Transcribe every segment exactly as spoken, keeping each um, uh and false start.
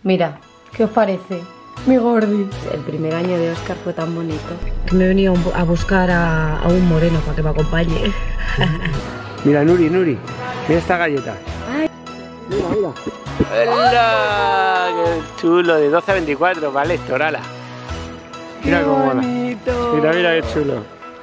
Mira, ¿qué os parece? Mi gordi. El primer año de Óscar fue tan bonito que me he venido a buscar a, a un moreno para que me acompañe. Mira, Nuri, Nuri, mira esta galleta. Ay. Mira, mira. ¡Hola! ¡Qué chulo! De doce a veinticuatro, vale, torala. Mira qué cómo mola. bonito. Mira, mira qué chulo.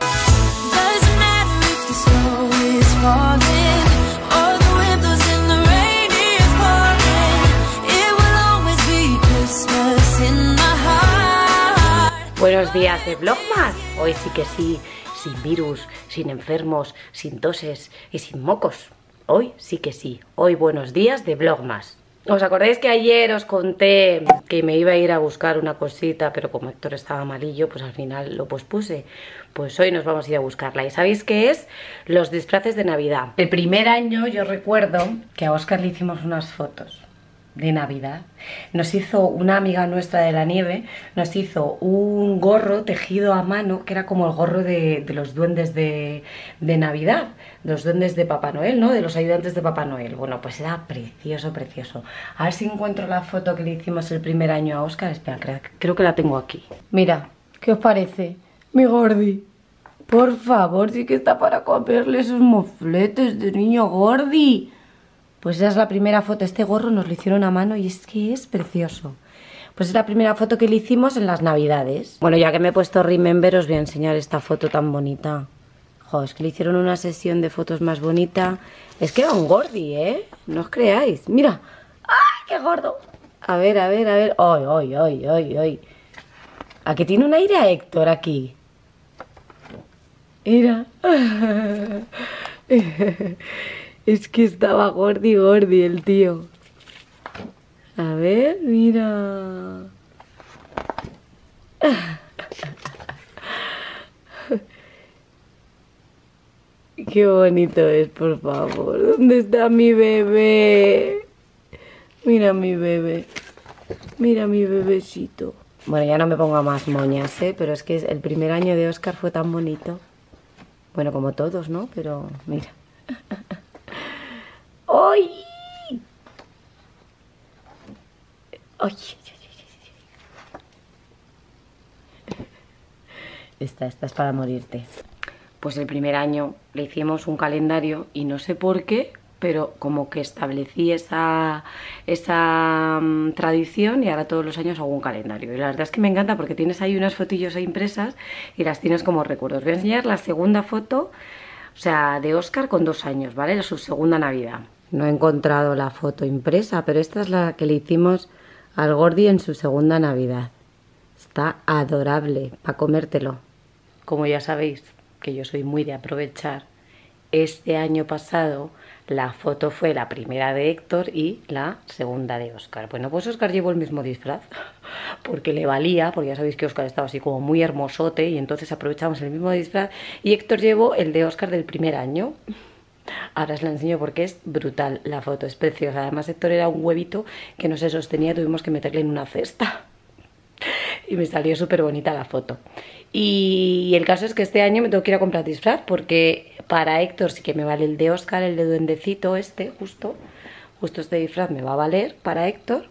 Buenos días de Vlogmas. Hoy sí que sí, sin virus, sin enfermos, sin toses y sin mocos. Hoy sí que sí, hoy buenos días de Vlogmas. ¿Os acordáis que ayer os conté que me iba a ir a buscar una cosita, pero como Héctor estaba malillo, pues al final lo pospuse? Pues hoy nos vamos a ir a buscarla. ¿Y sabéis qué es? Los disfraces de Navidad. El primer año yo recuerdo que a Óscar le hicimos unas fotos de Navidad. Nos hizo una amiga nuestra de la nieve, nos hizo un gorro tejido a mano, que era como el gorro de, de los duendes de, de Navidad, de los duendes de Papá Noel, ¿no? De los ayudantes de Papá Noel. Bueno, pues era precioso, precioso. A ver si encuentro la foto que le hicimos el primer año a Óscar. Espera, creo, creo que la tengo aquí. Mira, ¿qué os parece? Mi gordi. Por favor, sí que está para comerle esos mofletes de niño gordi. Pues esa es la primera foto. Este gorro nos lo hicieron a mano y es que es precioso. Pues es la primera foto que le hicimos en las Navidades. Bueno, ya que me he puesto Remember, os voy a enseñar esta foto tan bonita. Jo, es que le hicieron una sesión de fotos más bonita. Es que era un gordi, ¿eh? No os creáis. Mira. ¡Ay, qué gordo! A ver, a ver, a ver. ¡Ay, ay, ay, ay, ay! ¿A que tiene un aire a Héctor aquí? Mira. Es que estaba gordi, gordi el tío. A ver, mira. Qué bonito es, por favor. ¿Dónde está mi bebé? Mira mi bebé. Mira mi bebecito. Bueno, ya no me pongo más moñas, ¿eh? Pero es que el primer año de Óscar fue tan bonito. Bueno, como todos, ¿no? Pero mira. ¡Ay! ¡Ay! Esta, esta es para morirte. Pues el primer año le hicimos un calendario y no sé por qué, pero como que establecí esa, esa um, tradición y ahora todos los años hago un calendario. Y la verdad es que me encanta porque tienes ahí unas fotillos ahí impresas y las tienes como recuerdos. Voy a enseñar la segunda foto, o sea, de Óscar con dos años, ¿vale? Su segunda Navidad. No he encontrado la foto impresa, pero esta es la que le hicimos al gordi en su segunda Navidad. Está adorable, para comértelo. Como ya sabéis, que yo soy muy de aprovechar, este año pasado la foto fue la primera de Héctor y la segunda de Óscar. Bueno, pues Óscar llevó el mismo disfraz, porque le valía, porque ya sabéis que Óscar estaba así como muy hermosote y entonces aprovechamos el mismo disfraz y Héctor llevó el de Óscar del primer año. Ahora os la enseño porque es brutal la foto, es preciosa. Además Héctor era un huevito que no se sostenía, tuvimos que meterle en una cesta y me salió súper bonita la foto. Y el caso es que este año me tengo que ir a comprar disfraz porque para Héctor sí que me vale el de Óscar, el de duendecito este, justo, justo este disfraz me va a valer para Héctor,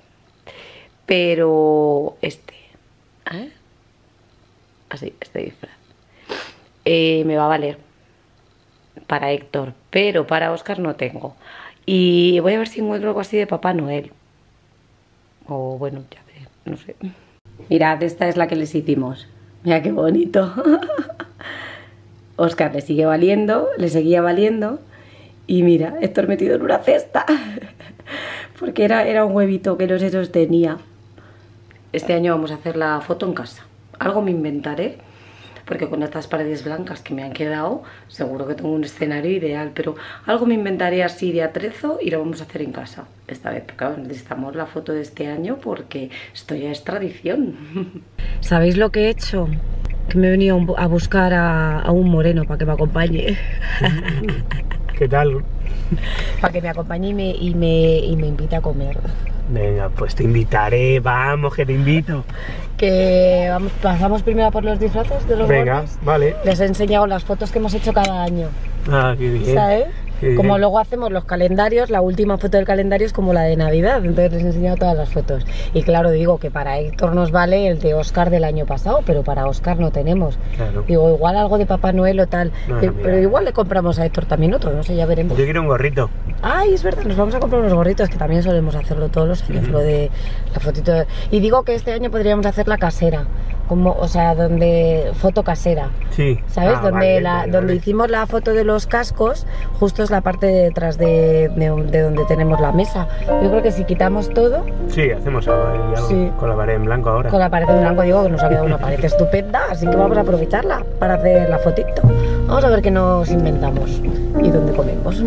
pero este, ¿eh? Así, este disfraz eh, me va a valer para Héctor, pero para Óscar no tengo. Y voy a ver si encuentro algo así de Papá Noel. O bueno, ya veré, no sé. Mirad, esta es la que les hicimos. Mira qué bonito. Óscar le sigue valiendo, le seguía valiendo. Y mira, Héctor metido en una cesta. Porque era, era un huevito que no se sostenía. Este año vamos a hacer la foto en casa. Algo me inventaré. Porque con estas paredes blancas que me han quedado, seguro que tengo un escenario ideal. Pero algo me inventaré así de atrezo y lo vamos a hacer en casa. Esta vez, porque claro, necesitamos la foto de este año porque esto ya es tradición. ¿Sabéis lo que he hecho? Que me he venido a buscar a, a un moreno para que me acompañe. ¿Qué tal? Para que me acompañe y me, y, me, y me invite a comer. Venga, pues te invitaré, vamos, que te invito. Que vamos, pasamos primero por los disfraces de los Venga, gordos. vale. Les he enseñado las fotos que hemos hecho cada año. Ah, qué bien. ¿Sabes? Sí. Como luego hacemos los calendarios, la última foto del calendario es como la de Navidad, entonces les he enseñado todas las fotos. Y claro, digo que para Héctor nos vale el de Óscar del año pasado, pero para Óscar no tenemos. Claro. Digo, igual algo de Papá Noel o tal, no, no, pero igual le compramos a Héctor también otro, no sé, ya veremos. Yo quiero un gorrito. Ay, es verdad, nos vamos a comprar unos gorritos, que también solemos hacerlo todos los años, uh-huh. Lo de la fotito. De... Y digo que este año podríamos hacer la casera. Como, o sea, donde foto casera. Sí. ¿Sabes? Ah, donde vale, la, vale, donde vale. hicimos la foto de los cascos, justo es la parte de detrás de, de, de donde tenemos la mesa. Yo creo que si quitamos todo. Sí, hacemos algo, algo sí. Con la pared en blanco ahora. Con la pared en blanco, digo que nos ha quedado una pared estupenda, así que vamos a aprovecharla para hacer la fotito. Vamos a ver qué nos inventamos y dónde comemos.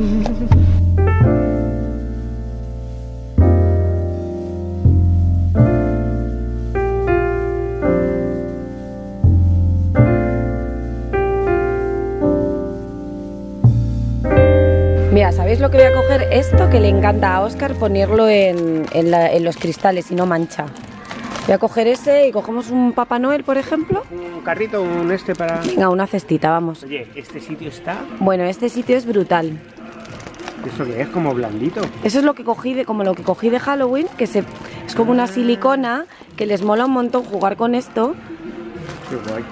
Mira, ¿sabéis lo que voy a coger? Esto que le encanta a Óscar ponerlo en, en, la, en los cristales y no mancha. Voy a coger ese y cogemos un Papá Noel, por ejemplo. Un carrito, un este para... Venga, una cestita, vamos. Oye, ¿este sitio está? Bueno, este sitio es brutal. ¿Esto qué es? ¿Como blandito? Eso es lo que cogí de, como lo que cogí de Halloween, que se, es como una silicona que les mola un montón jugar con esto. Qué guay.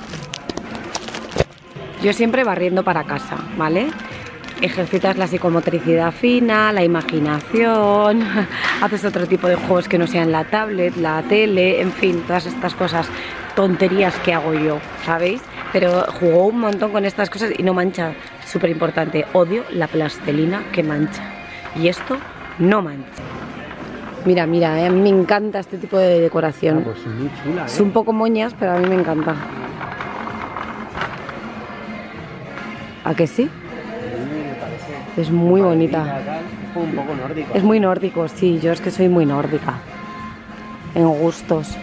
Yo siempre barriendo para casa, ¿vale? Ejercitas la psicomotricidad fina, la imaginación, haces otro tipo de juegos que no sean la tablet, la tele, en fin, todas estas cosas, tonterías que hago yo, ¿sabéis? Pero jugó un montón con estas cosas y no mancha, súper importante, odio la plastilina que mancha, y esto no mancha. Mira, mira, eh, a mí me encanta este tipo de decoración. Ah, pues es muy chula, ¿eh? Es un poco moñas, pero a mí me encanta. ¿A que sí? Es muy bonita. Es un poco nórdico. Es muy nórdico, sí, yo es que soy muy nórdica. En gustos.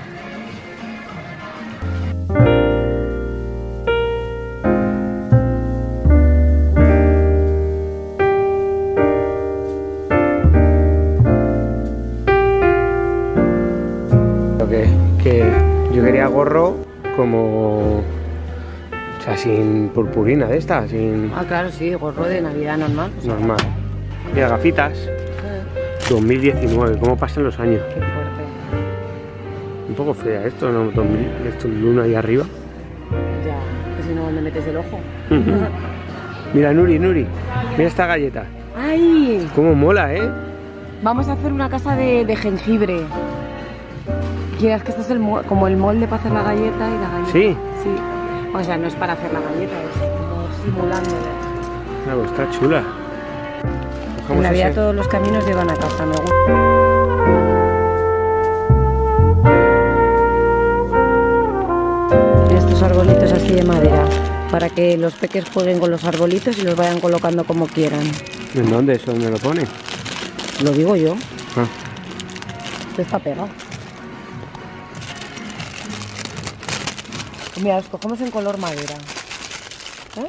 Lo que, que yo quería gorro como... O sea, sin purpurina de esta, sin... Ah, claro, sí, gorro de Navidad normal. Normal. Mira, gafitas. dos mil diecinueve, ¿cómo pasan los años? Qué fuerte. Un poco fea esto, ¿no? dos mil, esto luna ahí arriba. Ya, que si no me metes el ojo. Mira, Nuri, Nuri, mira esta galleta. ¡Ay! Cómo mola, ¿eh? Vamos a hacer una casa de, de jengibre. ¿Quieres que esto es el, como el molde para hacer la galleta y la galleta? Sí. Sí. O sea, no es para hacer la galleta, es como simulándola. Ah, pues está chula. En Navidad todos los caminos llevan a casa, me gusta. Estos arbolitos así de madera, para que los peques jueguen con los arbolitos y los vayan colocando como quieran. ¿En dónde? ¿Eso dónde lo pone? Lo digo yo. Ah. Esto está pegado. Mira, los cogemos en color madera. ¿Eh?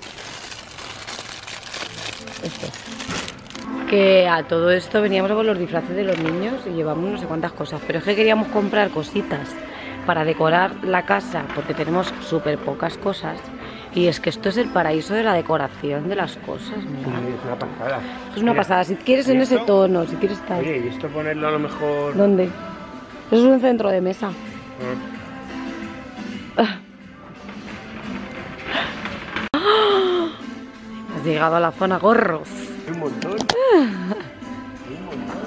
Esto. Que a todo esto veníamos con los disfraces de los niños y llevamos no sé cuántas cosas. Pero es que queríamos comprar cositas para decorar la casa porque tenemos súper pocas cosas. Y es que esto es el paraíso de la decoración de las cosas. Mira. Sí, es una pasada. Es una Mira, pasada. Si quieres en ese tono, si quieres tal. Oye, ¿y esto ponerlo a lo mejor...? ¿Dónde? Eso es un centro de mesa. Ah. Has llegado a la zona gorros. Un montón. Un montón.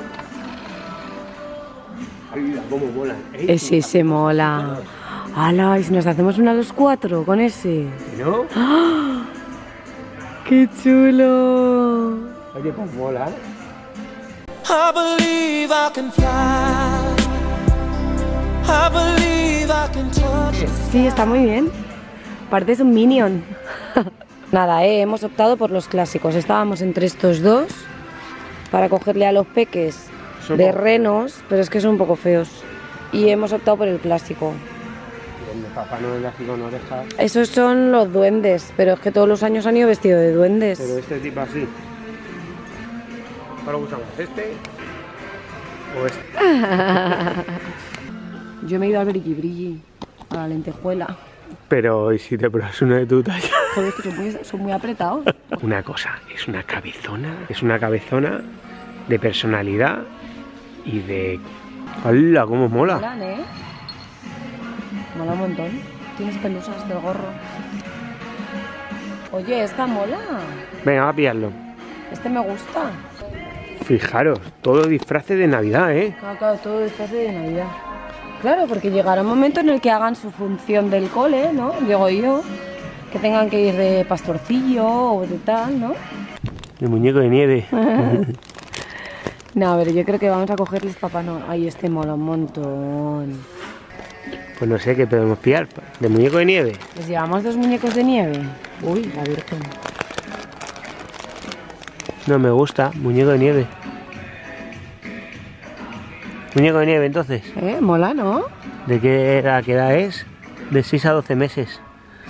Ay, mira cómo mola. Ese se mola. ¡Hala! ¿Y si nos hacemos una a los cuatro con ese? ¿No? ¡Ah! ¡Qué chulo! Oye, pues mola. I believe I can fly. I believe I can touch. Sí, está muy bien. Pareces un minion. Nada, eh, hemos optado por los clásicos. Estábamos entre estos dos para cogerle a los peques Son de poco renos, pero es que son un poco feos. Y hemos optado por el clásico. Donde Papá Noel así con orejas. Esos son los duendes, pero es que todos los años han ido vestidos de duendes. Pero este tipo así. ¿Cuál le gusta más? ¿Este? ¿O este? Yo me he ido al brilli brilli, a la lentejuela. Pero, ¿y si te pruebas uno de tu talla? Joder, que son muy, son muy apretados. Una cosa, es una cabezona, es una cabezona de personalidad y de... ¡Hala, cómo mola! Molan, ¿eh? Mola un montón. Tienes pelusas del gorro. Oye, esta mola. Venga, va a pillarlo. Este me gusta. Fijaros, todo disfraces de Navidad, ¿eh? Claro, claro, todo disfraz de Navidad. Claro, porque llegará un momento en el que hagan su función del cole, ¿no? Digo yo, que tengan que ir de pastorcillo o de tal, ¿no? El muñeco de nieve. No, pero yo creo que vamos a cogerles Papá Noel. Ay, este mola un montón. Pues no sé qué podemos pillar. ¿De muñeco de nieve? ¿Les llevamos dos muñecos de nieve? Uy, la Virgen. No me gusta, muñeco de nieve. Muñeco de nieve, entonces. Eh, mola, ¿no? ¿De qué edad, qué edad es? De seis a doce meses.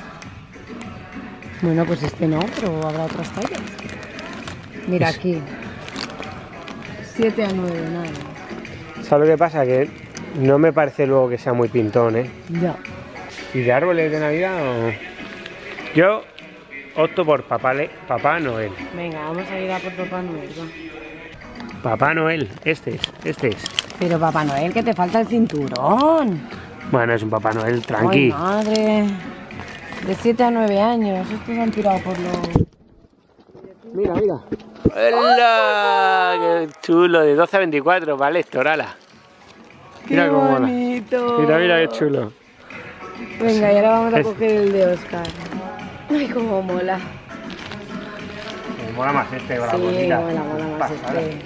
Bueno, pues este no, pero habrá otras tallas. Mira Es- aquí. siete a nueve, nada. ¿Sabes lo que pasa? Que no me parece luego que sea muy pintón, ¿eh? Ya. ¿Y de árboles de Navidad o...? Yo opto por Papá, Le- Papá Noel. Venga, vamos a ir a por Papá Noel. Va. Papá Noel, este es, este es. Pero Papá Noel, que te falta el cinturón. Bueno, es un Papá Noel tranqui. Ay, madre. De siete a nueve años. Estos han tirado por los... Mira, mira. ¡Hola! ¡Qué chulo! De doce a veinticuatro, vale, Torala. Mira ¡Qué cómo mola. bonito! Mira, mira qué chulo. Venga, y ahora vamos a Es- coger el de Oscar. Ay, cómo mola. Me mola más este con la Sí, bolsita. mola, mola más Pasada. este.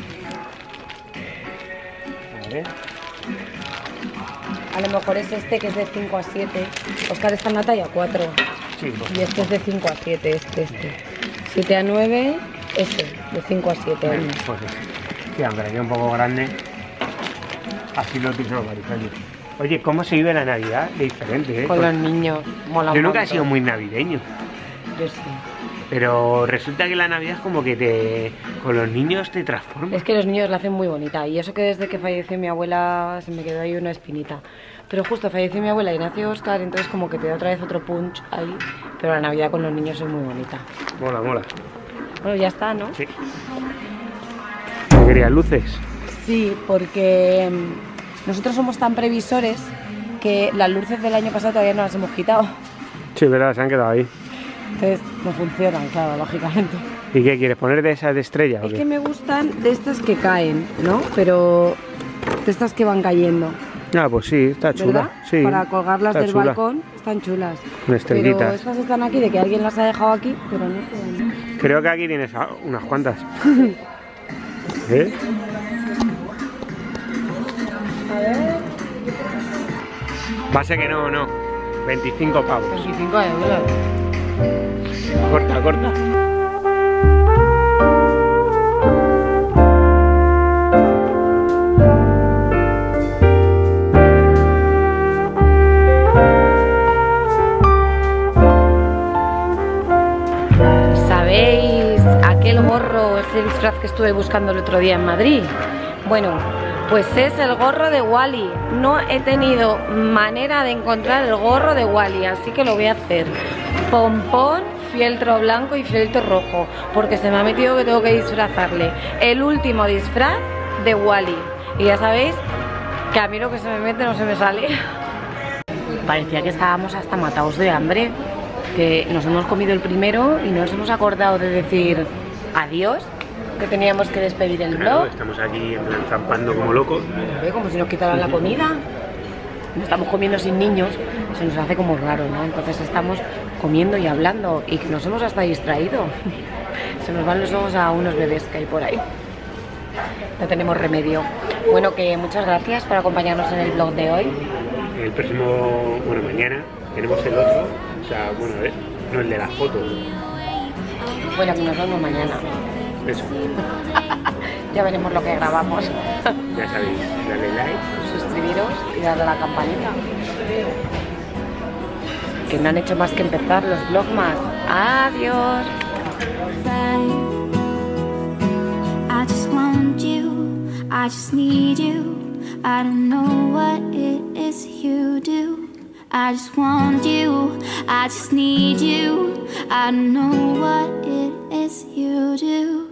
A ver. A lo mejor es este que es de cinco a siete. Oscar está en la talla cuatro. Sí, pues. Y este es de cinco a siete, este, este. siete a nueve, ese, de cinco a siete Venga, años. pues ese. Sí, aunque le quede un poco grande. Así lo utilizo los maricones. Oye, ¿cómo se vive la Navidad? De diferente, ¿eh? Con los niños, mola Yo un nunca he montón. sido muy navideño. Yo sí. Pero resulta que la Navidad es como que te... con los niños te transforma. Es que los niños la hacen muy bonita. Y eso que desde que falleció mi abuela se me quedó ahí una espinita. Pero justo falleció mi abuela y nació Oscar, entonces como que te da otra vez otro punch ahí. Pero la Navidad con los niños es muy bonita. Mola, mola. Bueno, ya está, ¿no? Sí. ¿Qué querías? ¿Luces? Sí, porque mm, nosotros somos tan previsores que las luces del año pasado todavía no las hemos quitado. Sí, verdad, se han quedado ahí. Entonces no funcionan, claro, lógicamente. ¿Y qué quieres? ¿Poner de esas de estrella o Es qué? que me gustan de estas que caen, ¿no? Pero de estas que van cayendo, Ah, pues sí, está chula. ¿verdad? Sí, Para colgarlas está del chula. balcón, están chulas. Con estrellitas. Pero estas están aquí, de que alguien las ha dejado aquí, pero no están. Creo que aquí tienes a- unas cuantas. ¿Eh? A ver, Va a ser que no, no. veinticinco pavos. veinticinco euros. Corta, corta. ¿Sabéis aquel gorro, ese disfraz que estuve buscando el otro día en Madrid? Bueno, pues es el gorro de Wally. No he tenido manera de encontrar el gorro de Wally, así que lo voy a hacer. Pompón, fieltro blanco y fieltro rojo, porque se me ha metido que tengo que disfrazarle. El último disfraz de Wally. Y ya sabéis que a mí lo que se me mete no se me sale. Parecía que estábamos hasta matados de hambre, que nos hemos comido el primero y nos hemos acordado de decir adiós, que teníamos que despedir el Claro, vlog. estamos aquí en plan zampando como locos. Ve, como si nos quitaran la comida. No estamos comiendo sin niños, se nos hace como raro, ¿no? Entonces estamos comiendo y hablando y que nos hemos hasta distraído. Se nos van los ojos a unos bebés que hay por ahí. No tenemos remedio. Bueno, que muchas gracias por acompañarnos en el vlog de hoy. El próximo, bueno, mañana tenemos el otro. O sea, bueno, a ver, no el de las fotos. Bueno, que nos vemos mañana. Eso, Ya veremos lo que grabamos. ya sabéis, dale like. Suscribiros y darle a la campanita. Que no han hecho más que empezar los vlogmas. Adiós. I just want you, I just need you. I don't know what it is you do. I just want you, I just need you. I don't know what it is you do.